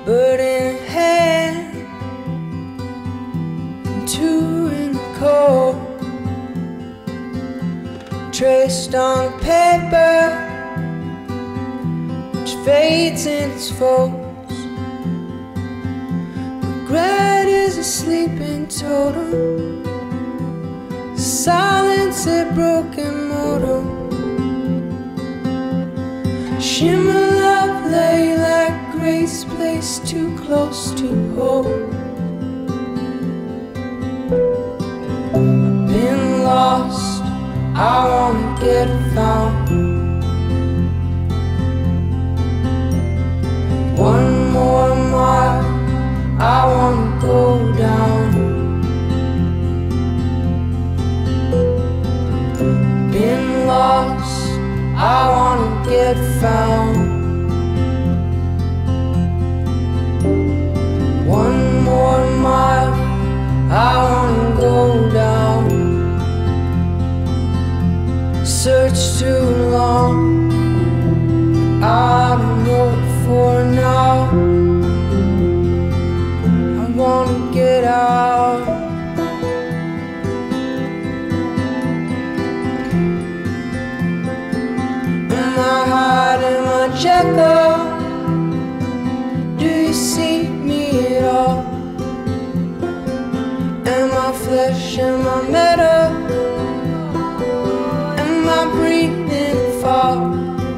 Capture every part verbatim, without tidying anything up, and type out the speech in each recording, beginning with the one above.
bird in hand, and two in the cold, traced on paper which fades in its folds. Regret is a sleeping totem, silence a broken modem. Shimmer love lay like grace placed too close to hold. I've been lost, I wanna get found. One more mile, I wanna go down. Been lost, I wanna get found. One more mile, I wanna go down. Searched too long, I don't know what for now. I wanna get out. Am I hiding my Jekyll? Do you see me at all? Am I flesh, am I metal? Am I breathing fog?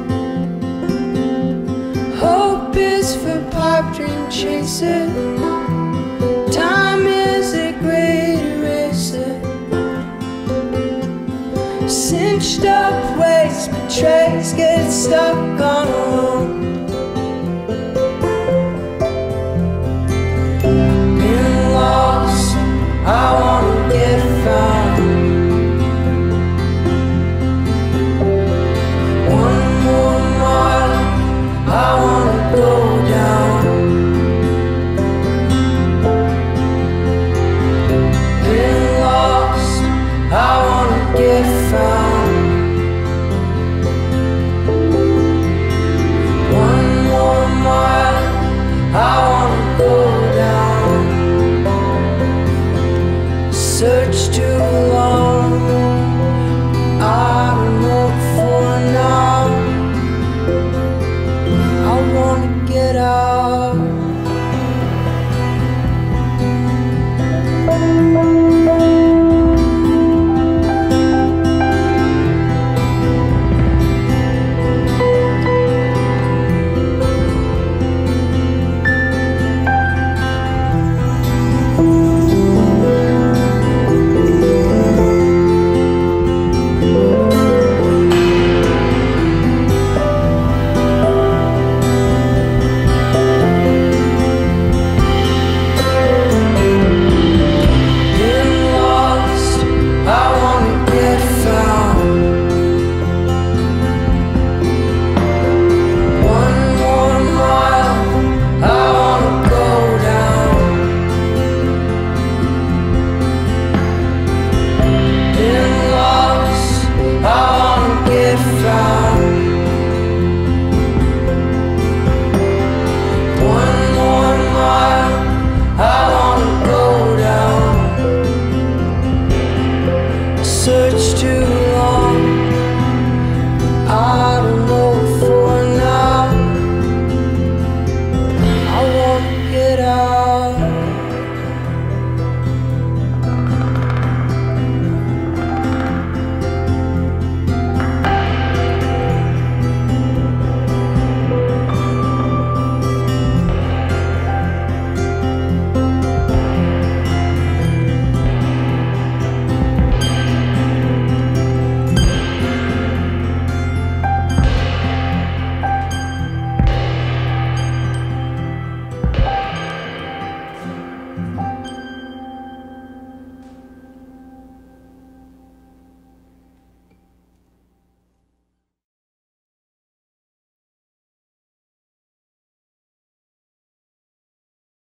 Hope is for pipe dream chaser. Time is a great eraser. Cinched up waist, betrays, get stuck on a road.